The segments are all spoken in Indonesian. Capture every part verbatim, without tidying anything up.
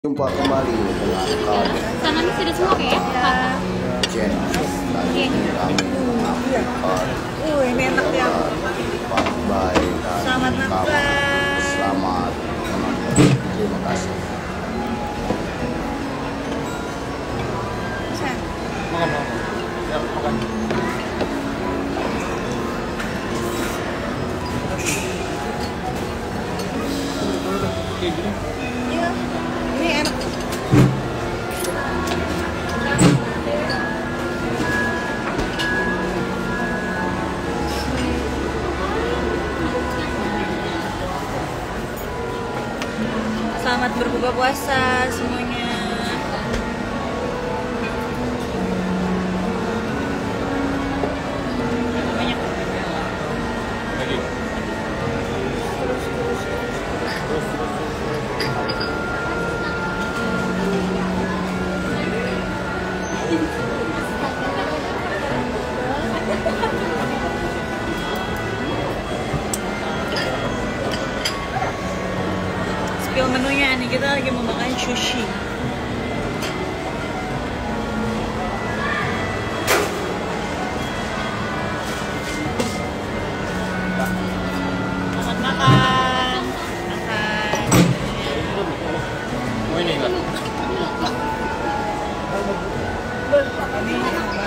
Jumpa kembali dengan kami. Sananya sudah semua ya? Channel tadi kami melakukan Uh, ini enak ya. baik dan Selamat kamu. makan. Selamat menonton. Terima kasih. Sayang. Makan, makan. Ya, makan. Kayak gini. Iya, ini enak. Selamat berbuka puasa semuanya. Banyak. Lagi. Terus, terus, terus. Spill menunya nih, kita lagi mau makan sushi. Makan makan makan. Mau ini enggak? Ini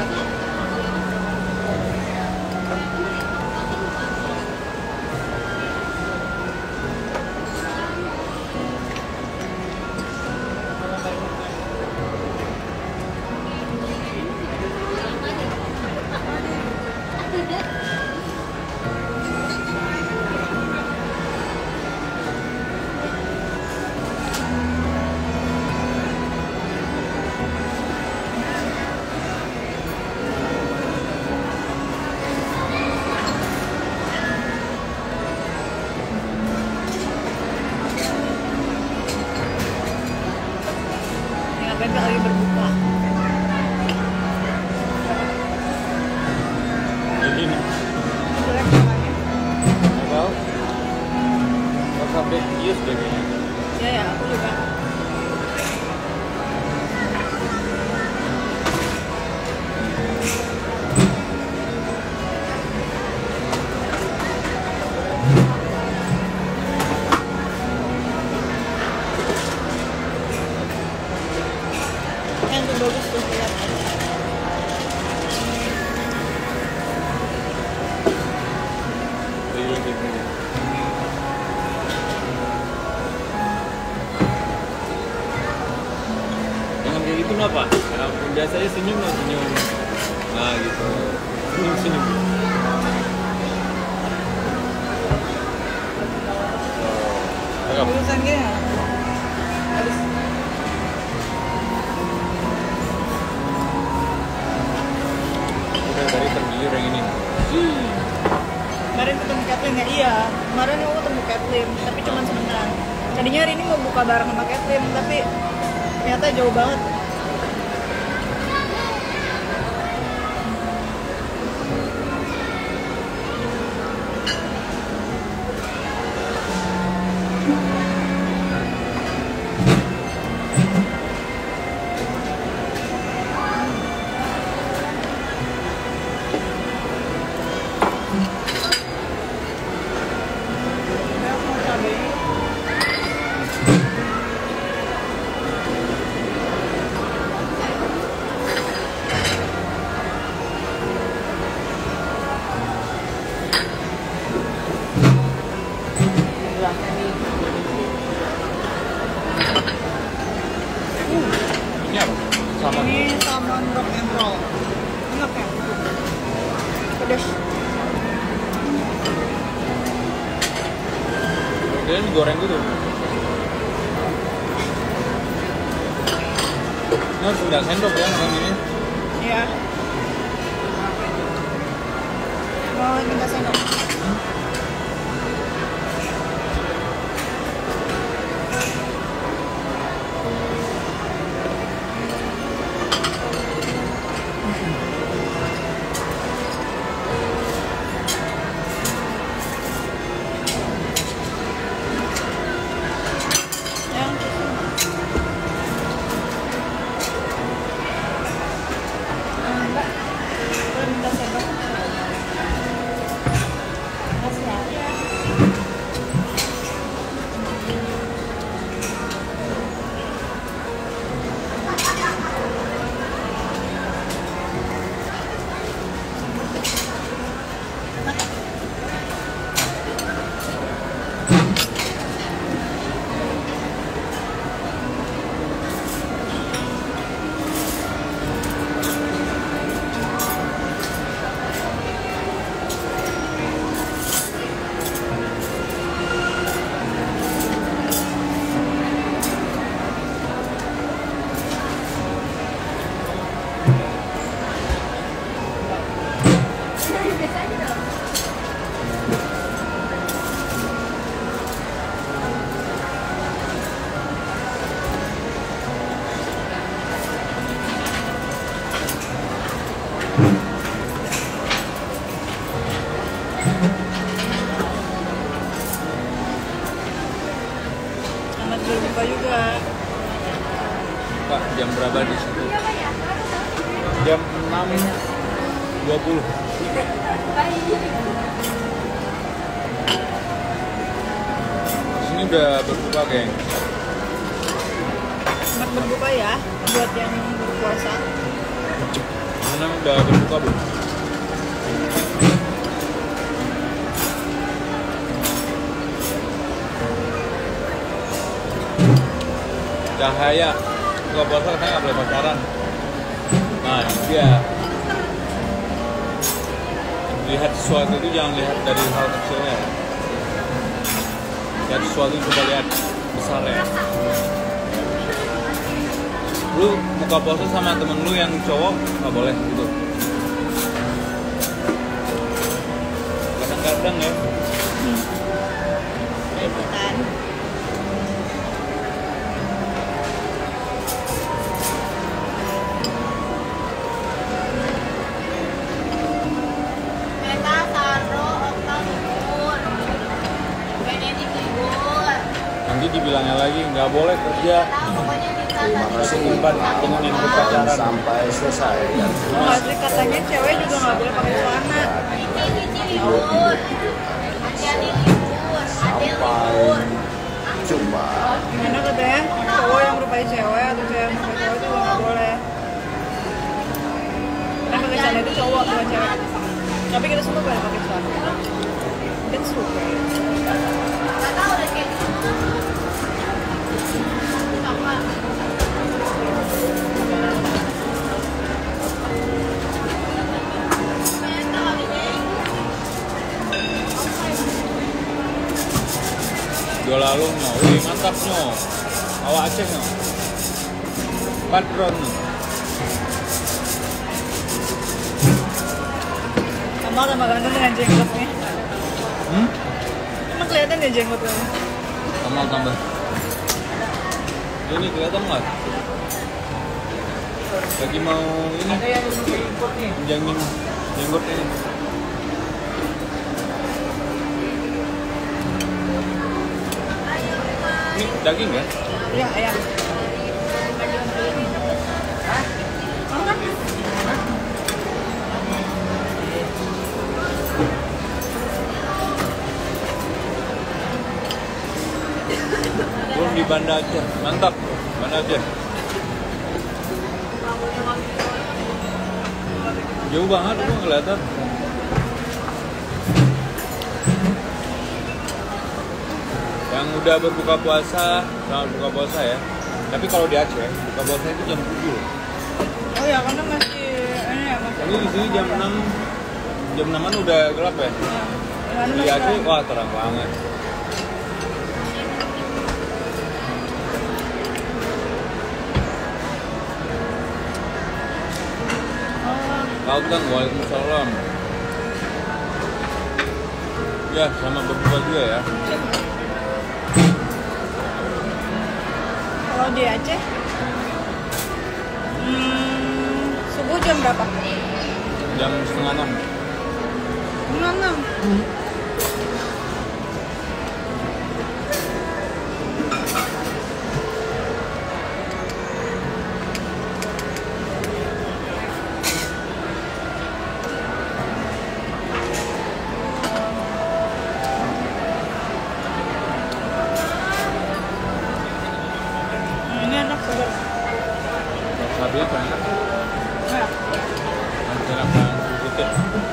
ngapain Kak lagi berbuka? Jadi nih. Jelek makannya. Well, what's up deh? Yes deh kayaknya. Ya ya, aku juga. Yang tuh bagus tuh lihat. Jadi lagi ini. Jangan kayak gitu kenapa? Ya, biasanya senyum lah senyum. Nah gitu. Senyum senyum. Agak. Urusan gini ya. Habis Udah dari tergiur yang ini. kemarin ketemu Kathleen ya? Iya, kemarin aku ketemu Kathleen, tapi cuma sebentar. Tadinya hari ini mau buka bareng sama Kathleen, tapi ternyata jauh banget. Udah, aku mau cabai. Ini apa? Sama. Ini salmon rock and roll. Enak ya? Pedas. Dia digoreng gitu. Ini harus nggak sendok ya makan ini. Iya. Mau minta sendok. Selamat berbuka juga. Pak, jam berapa di situ? Jam enam dua puluh. Sini udah berbuka, geng. Selamat berbuka ya buat yang berpuasa. Mana udah berbuka belum? Cahaya buka puasa katanya nggak boleh pacaran. Nah dia lihat sesuatu itu jangan lihat dari hal kecilnya. Lihat sesuatu coba lihat besarnya. Lu buka puasa sama temen lu yang cowok nggak boleh gitu. Kadang-kadang ya. Ikutan. Nanti dibilangnya lagi nggak boleh kerja. Terima kasih Umpan dengan yang berpacaran. sampai selesai dan Nggak sih, katanya cewek juga nggak boleh pakai celana. sampai jumpa. Gimana katanya cowok yang rupanya cewek atau cewek yang pakai cowok juga nggak boleh. Karena pakai celana itu cowok bukan cewek. Tapi kita semua boleh pakai celana. It's okay. Dua lalu no, wih mantap no, awak Aceh no, patron no. Kamal tambah ganteng dengan jenggotnya. Hmm? Emang kelihatan ya jenggotnya? Tambah tambah. Ini kelihatan nggak? Lagi mau ini, menjangin jenggot ini. Ini daging ya? Iya, ayam. Turun di Banda Aceh, mantap, Banda Aceh. Jauh banget, gua kelihatan. Yang udah berbuka puasa, selamat berbuka puasa ya. Tapi kalau di Aceh, buka puasa itu jam tujuh. Oh ya, karena masih ini ya masih. Ini di sini jam enam, jam enaman udah gelap ya. Ya, Di Aceh, wah terang banget. Kautan, waalaikumsalam. Ya, sama berbuka juga ya. Kalau di Aceh, hmm, subuh jam berapa? Jam setengah enam. Enam enam. Ini enak segar. Sabi apa ya? Enak. Nanti apa ikutin.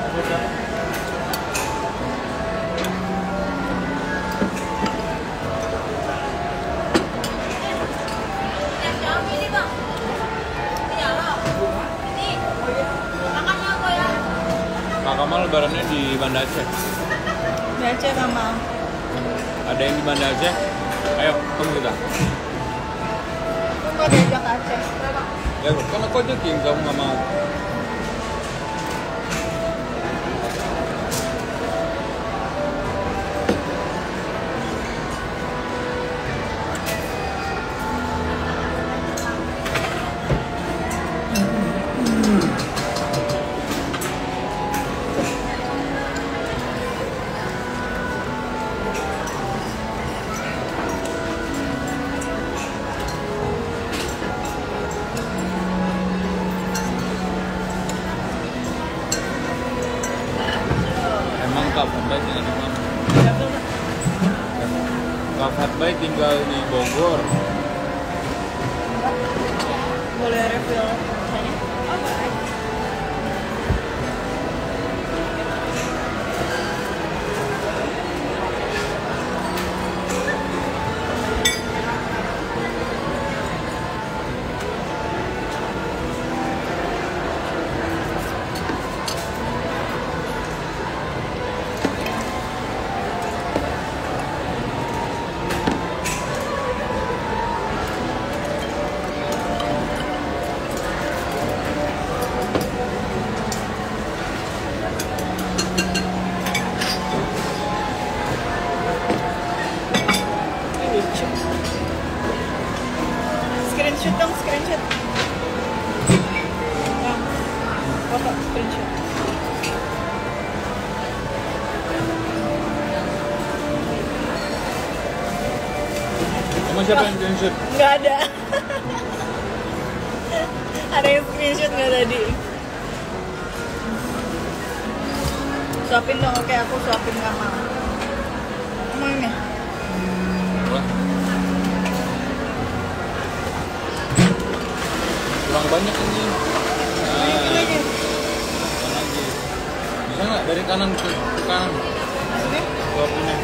Pak Kamal lebarannya di Banda Aceh. Di Aceh Kamal. Ada yang di Banda Aceh? Ayo, ketemu kita. Aku nggak diajak ke Aceh. Ya, kan aku ajakin, kamu nggak mau. Mbak tinggal di Bogor. Boleh refill rasanya? Oh, boleh. Screenshot dong, screenshot. Nah, foto screenshot. Emang siapa yang screenshot? Nggak ada. Ada yang screenshot nggak tadi? Suapin dong, oke aku suapin Kamal. Emang ini? Wah. Kurang banyak ini. Nah, Ini lagi. kan lagi. Bisa nggak dari kanan ke ke kanan? Maksudnya? Suapinnya.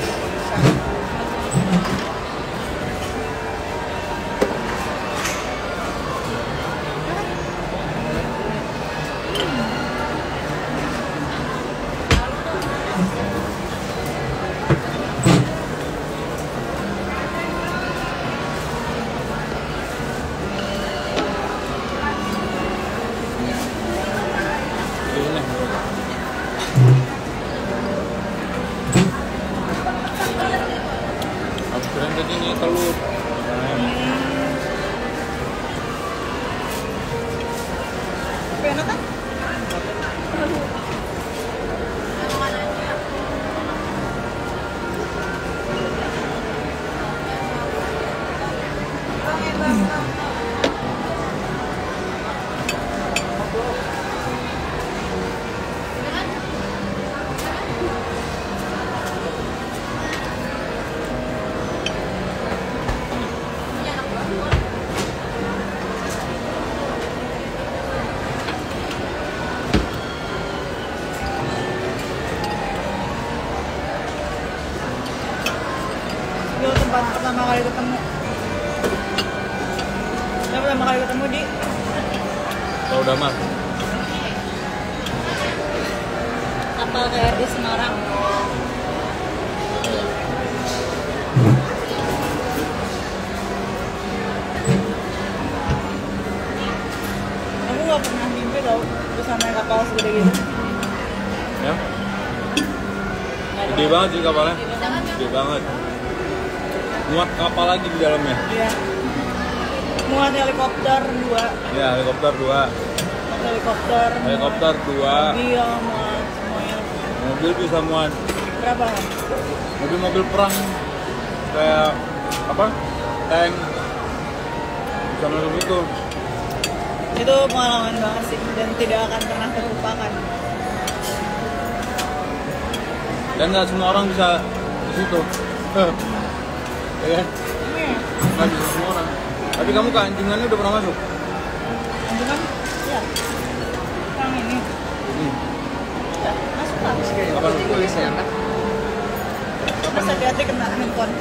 Aku keren tadi ini telur. Tapi enak kan? Itu tempat pertama kali ketemu. Kita pertama kali ketemu di Tahu Damar. kapal K R I Semarang. Aku nggak pernah mimpi tau bisa naik kapal segede gitu. Ya? Nggak ada. Gede banget sih kapalnya. Gede banget. Muat kapal lagi di dalamnya. Iya. Muat helikopter dua. Ya, helikopter dua. Muat helikopter. Helikopter dua. Iya, muat semuanya. Mobil bisa muat. Berapa? Mobil-mobil perang kayak apa? Tank. Bisa masuk itu. Itu pengalaman banget sih dan tidak akan pernah terlupakan. Dan nggak semua orang bisa di situ. Ya kan? Iya. Nggak bisa semua orang. Tapi kamu ke Anjungannya udah pernah masuk? Itu kan? Iya. Yang ini. Hmm. Ya, masuk lah. Kapan tulisnya? Mas hati-hati kena handphone.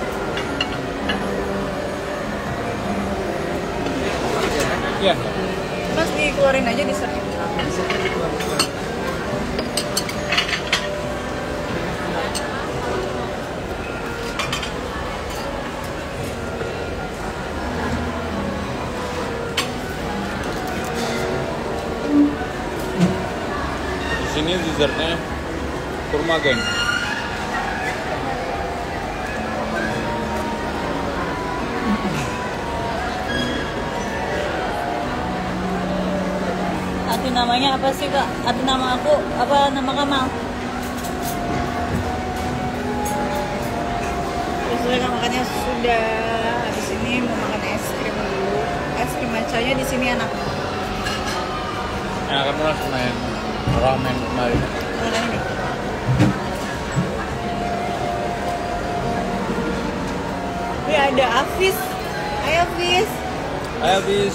Iya. Mas dikeluarin aja di search. Di sini dessertnya kurma geng. Arti namanya apa sih kak? Arti nama aku apa nama Kamal? Sesuai kan makannya sudah. Habis ini mau makan es krim dulu. Es krim macanya di sini enak. Yang akan pernah sama yang ramen kemarin. Mana ini? Iya ada Afis. Ayo Afis. Ayo bis.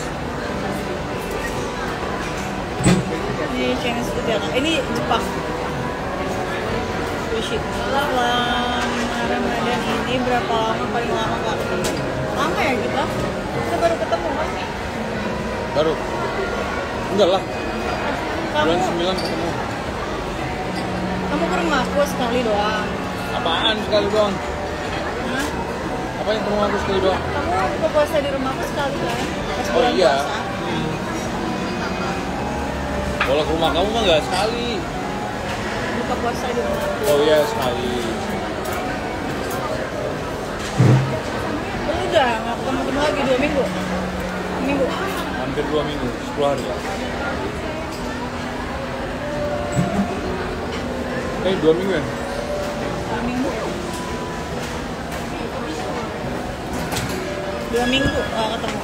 Ini Chinese food ya, Kak. Ini Jepang. Bullshit. Selama Ramadan ini berapa lama paling lama Kak ketemu? Lama ya kita? Kita baru ketemu kan? Baru. Enggak lah. Kamu, Bulan sembilan ketemu. kamu ke rumah aku sekali doang. Apaan sekali doang? Hah? Apa yang ke rumah aku sekali doang? Kamu buka puasa di rumah aku sekali kan? Pas Oh bulan iya. puasa. Hmm. Kalau ke rumah kamu mah nggak sekali. Buka puasa di rumah aku. Oh iya sekali. Lu udah nggak ketemu-ketemu lagi dua minggu? Minggu. Hampir dua minggu, sepuluh hari ya. Eh dua minggu ya? Dua minggu. Dua minggu nggak ketemu.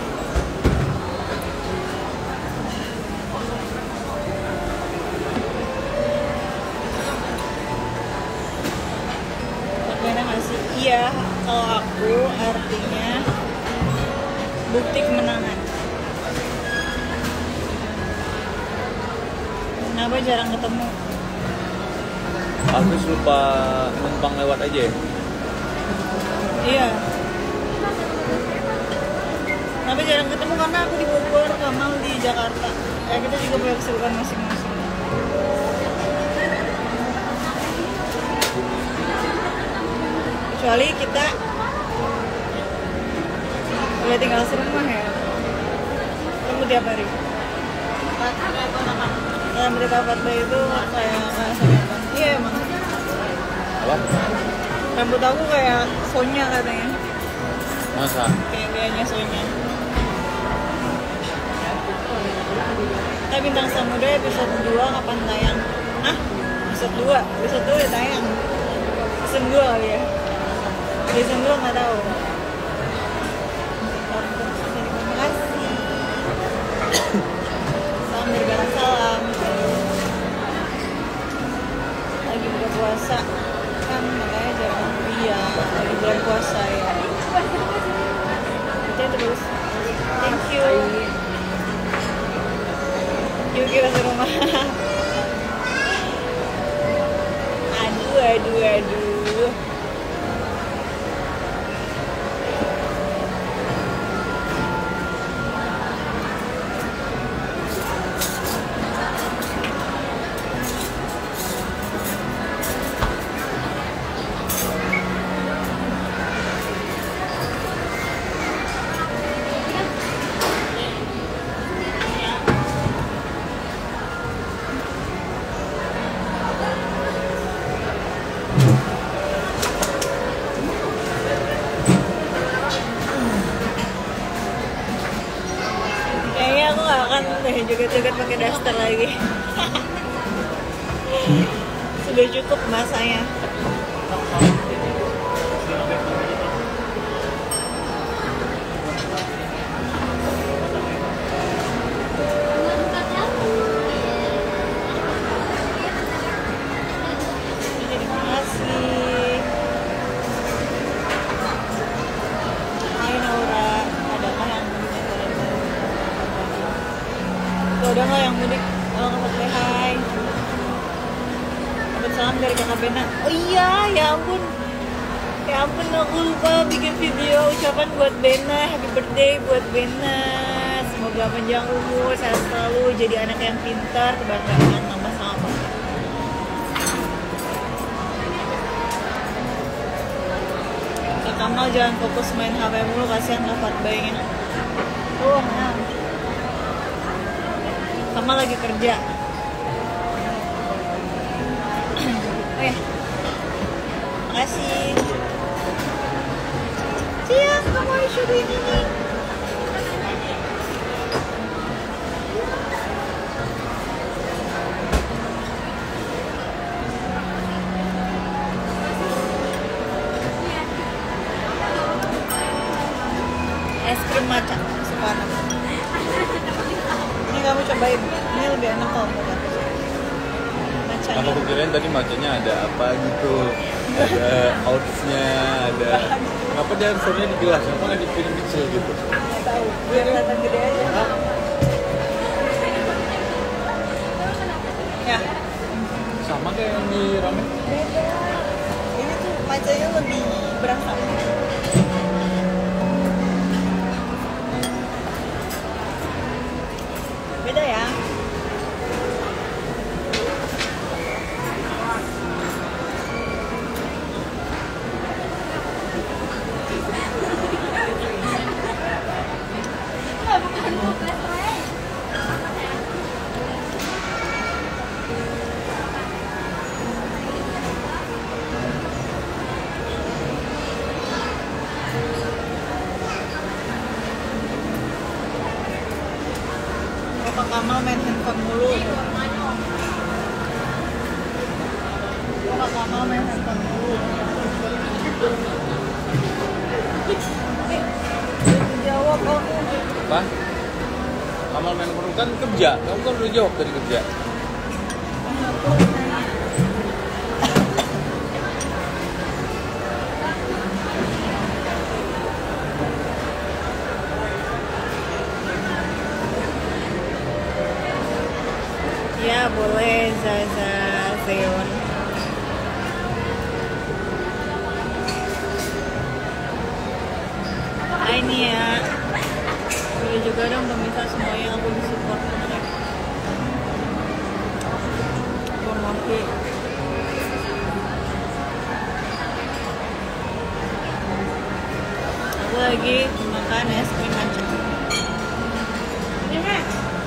Bagaimana ngasih? Iya, kalau aku artinya bukti kemenangan. Kenapa jarang ketemu? Aku lupa numpang lewat aja ya. Iya. Kenapa jarang ketemu? Karena aku di Bogor, Kamal di Jakarta. Ya kita juga punya kesibukan masing-masing. Kecuali kita udah tinggal serumah ya. Ketemu tiap hari. Nah, mereka Fatbah itu kayak kayak apa? Iya emang. Apa? Rambut aku kayak Sonya katanya. Masa? Kayak gayanya Sonya. Kita Bintang Samudra episode dua kapan tayang? Hah? Episode dua? Episode dua udah tayang. Season dua kali ya? Season dua nggak tahu. Terima kasih. Salam berbalas salam. Lagi buka puasa kan makanya jarang iya lagi bulan puasa ya. Kita terus. Thank you. Yuk kita ke rumah. Aduh, aduh, aduh. Kayaknya aku gak akan deh joget-joget pakai daster lagi. Sudah cukup masanya. Terima kasih. Hai Naura, adakah yang mudik pada Tuh, ada nggak yang mudik? Halo Kakak Teh, hai. Dapat salam dari Kakak Bena. Oh iya, ya ampun. Ya ampun, aku lupa bikin video ucapan buat Bena. Happy birthday buat Bena. Semoga panjang umur, sehat selalu, jadi anak yang pintar, kebanggaan mama sama papa. Kak Kamal jangan fokus main H P mulu, kasihan Kak Fatbaynya. Oh, nah. Kamal lagi kerja. Oh ya. Makasih. Siang, kamu disuruh ini nih. Es krim matcha kesukaan aku. Ini kamu cobain. Ini lebih enak kok menurut aku. Matchanya. Apa kirain tadi macanya ada apa gitu? Ada oatsnya, ada Kenapa dia handphonenya di gelas? Kenapa nggak di piring kecil gitu? Nggak tahu, biar kelihatan gede aja. Hah? Ya, Sama kayak yang di ramen. beda. Ini tuh macanya lebih berasa. Beda ya. Bapak Kamal main handphone mulu. Bapak Kamal main handphone mulu. Jawab kamu. Apa? Kamal main perlu kan kerja. Kamu kan udah jawab dari kerja. Ya boleh Zaza Zeon. Ah, ini ya. Boleh juga dong pemirsa semuanya aku disupport beneran. Aku ngerti. Aku lagi makan es krim macam. Ini Mek.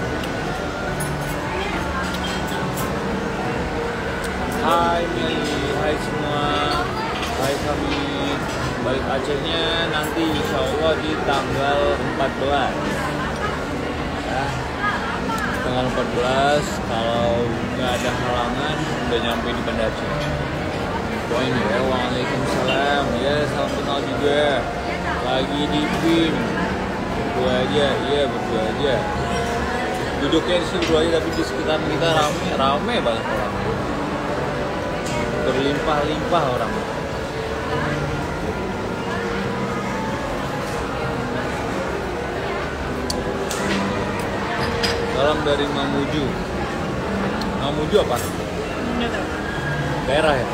Hai Meli, hai semua. Hai kami. Balik Acehnya nanti insya Allah di tanggal empat belas. Ya. Tanggal empat belas kalau nggak ada halangan udah nyampe di Banda Aceh. Wah ini ya, waalaikumsalam. Ya salam kenal juga. Lagi di P I M. Berdua aja, iya berdua aja. Duduknya di sini berdua aja tapi di sekitar kita rame, rame banget orang. Berlimpah-limpah orang. Salam dari Mamuju. Mamuju apa? Nggak tahu. Daerah ya?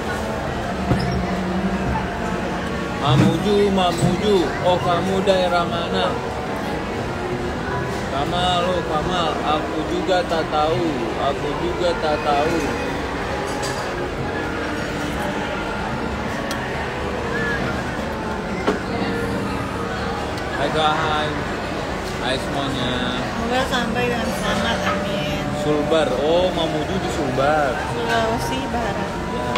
Mamuju, Mamuju. Oh kamu daerah mana? Kamal, lo Kamal. Aku juga tak tahu. Aku juga tak tahu. Hai Kak, hai. Hai semuanya. Semoga sampai dengan selamat, amin. Sulbar, oh Mamuju di Sulbar. Sulawesi Barat. Ya.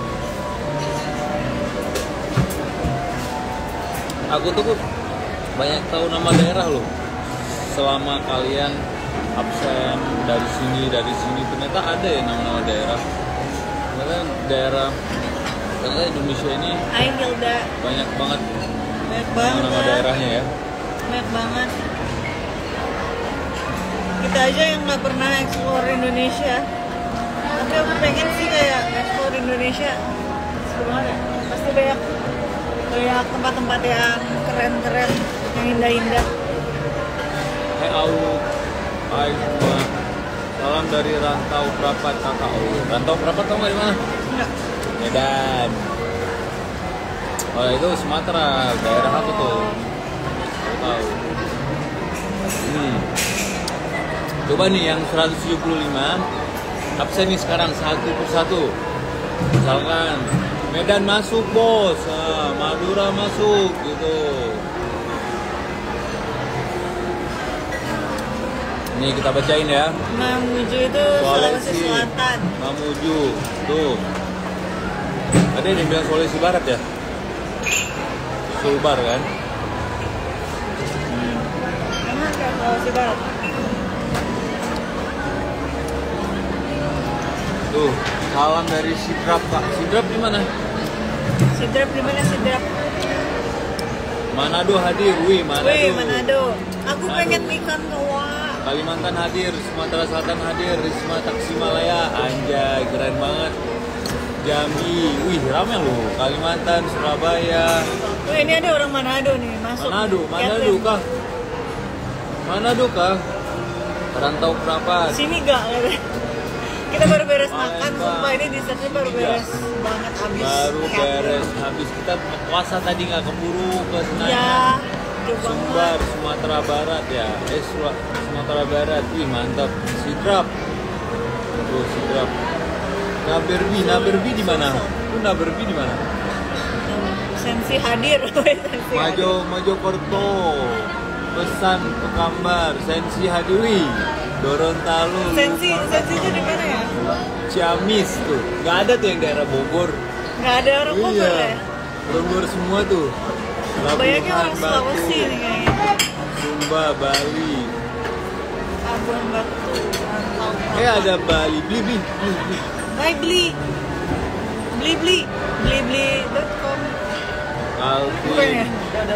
Aku tuh banyak tahu nama daerah loh. Selama kalian absen dari sini dari sini ternyata ada ya nama-nama daerah. Ternyata daerah, ternyata Indonesia ini Hai Hilda, banyak banget banyak banget. nama daerahnya ya. Banyak banget. Kita aja yang nggak pernah explore Indonesia. Tapi aku pengen sih kayak explore Indonesia. Sebenarnya pasti banyak banyak tempat-tempat yang keren-keren, yang indah-indah. Hai Au, hai semua. Salam dari Rantau Prapat kakak Au. Rantau Prapat tau nggak di mana? Enggak. Medan. Oh itu Sumatera, daerah aku tuh. Aku tahu. Hmm. Coba nih yang seratus tujuh puluh lima absen nih sekarang satu persatu. Misalkan Medan masuk bos, nah, Madura masuk gitu. Nih kita bacain ya. Mamuju itu Sulawesi Selatan. Mamuju tuh. Ada yang bilang Sulawesi Barat ya? Sulbar kan? Hmm. Emang kayak Sulawesi Barat. Tuh, salam dari Sidrap Pak. Sidrap di mana? Sidrap di mana Sidrap? Manado hadir, wih Manado. Wih, Manado. Aku Manado. pengen ikan kawa. Kalimantan hadir, Sumatera Selatan hadir, Risma Taksimalaya, anjay keren banget. Jambi, wih rame loh. Kalimantan, Surabaya, Wih, ini ada orang Manado nih masuk. Manado, Lihat Manado deh. kah? Manado kah? Rantau Prapat. Sini gak? Kita baru beres makan, Palembang. sumpah ini dessertnya baru beres banget habis. Baru Lihat beres deh. habis kita puasa tadi nggak keburu ke Senayan. Ya, jauh Sumbar, banget. Sumatera Barat ya. Eh, Sula- Sumatera Barat. Wih, mantap. Sidrap. Tuh, Sidrap. Naberbi, Naberbi di mana? Tuh Naberbi di mana? Sensi hadir. Sensi Majo, Mojokerto. Pesan Pekambar, Sensi Hadiri, Gorontalo. Sensi, sensinya di mana ya? Ciamis tuh. Nggak ada tuh yang daerah Bogor. Nggak ada orang Bogor ya? Bogor semua tuh. Banyaknya Labuhan orang Sulawesi Batu, nih kayaknya. Sumba, Bali. Labuan Batu, Rantau. Eh ada Bali, beli beli beli. beli. Baik beli, beli beli, beli beli dot com. Bukan ya? Alvin,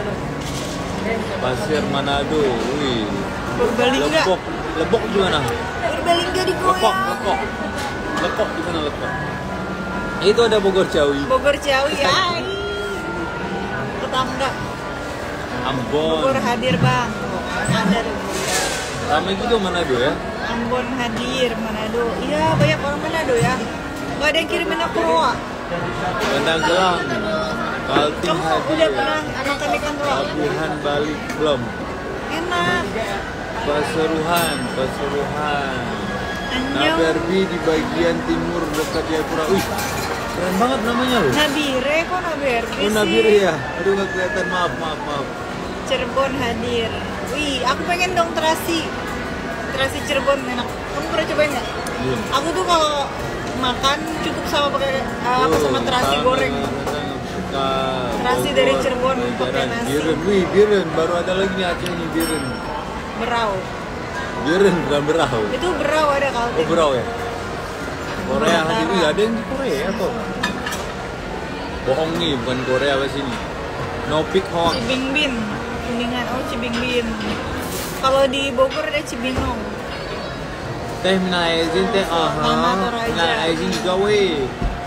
Pasir Manado, wih. Purbalingga. Lebok, Lebok gimana? Purbalingga di Lekok, Goyang. Lekok, Lekok di mana Lekok? Itu ada Bogor Ciawi, Bogor Ciawi, ay. Tetangga. Ambon. Bogor hadir bang. Ada tuh. Ramai gitu Manado ya? Ambon hadir, Manado. Iya banyak orang Manado ya. Gak ada yang kirimin aku roa. Bandang Gelang, Kaltim Kamu hadir. udah pernah makan ikan roa? Labuhan balik belum? Enak. Pasuruan, Pasuruan. Anyong. Naberbi di bagian timur dekat Jayapura. Wih, keren banget namanya loh. Nabire kok Naberbi Oh sih? Nabire ya? Aduh nggak kelihatan, maaf maaf maaf. Cirebon hadir. Wih, aku pengen dong terasi. Terasi Cirebon enak. Kamu pernah cobain nggak? Belum. Aku tuh kalau makan cukup sama pakai uh, apa sama terasi Sangat, goreng. sangat suka. Terasi Bogor, dari Cirebon pakai Banjaran. nasi. Biren, wih Biren, baru ada lagi nih Aceh nih Biren. Berau. Biren bukan Berau. Itu berau ada Oh Kaltim. Berau ya? Korea Utara. hadir, Wih, ada yang di Korea atau? Bohong nih, bukan Korea apa sini? Nopik hoax. Cibingbin. Kuningan, oh Cibingbin. Kalau di Bogor ada Cibinong. Teh minal aizin teh, aha. Mama Toraja. Minal aizin juga weh.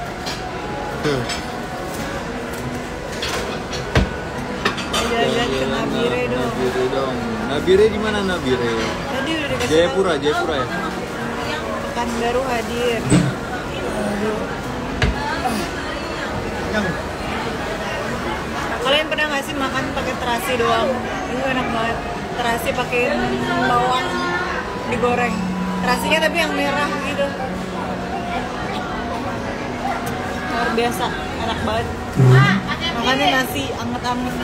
Jalan ke Nabire dong. Nabire dong. Nabire di mana Nabire? Tadi udah dikasih Jayapura, tahu. Jayapura ya. Pekanbaru hadir. Kalian pernah nggak sih makan pakai terasi doang? Itu enak banget. Terasi pakai bawang digoreng. Terasinya tapi yang merah gitu. Luar biasa, enak banget. Makannya nasi anget-anget.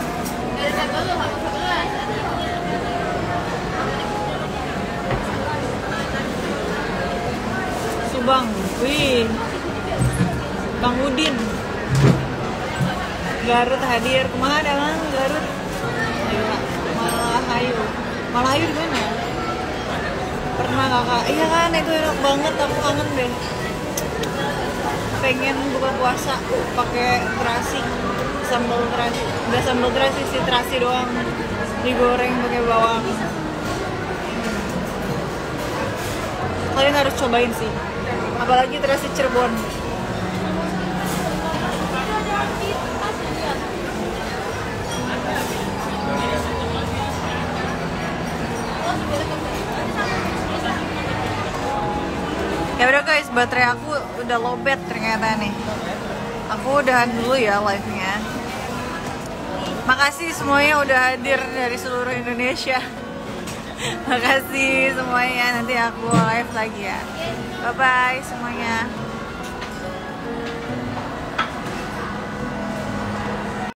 Subang, wih, Bang Udin, Garut hadir. Kemana bang? Garut? Ayo, Malahayu. Malahayu di mana? Pernah kakak? Iya kan, itu enak banget. Aku kangen deh. Pengen buka puasa pakai terasi, sambal terasi. Nggak sambal terasi sih, terasi doang. Digoreng pakai bawang. Kalian harus cobain sih. Apalagi terasi Cirebon. Ya udah guys, baterai aku udah lowbat ternyata nih. Aku udahan dulu ya live-nya. Makasih semuanya udah hadir dari seluruh Indonesia. Makasih semuanya, nanti aku live lagi ya. Bye bye semuanya.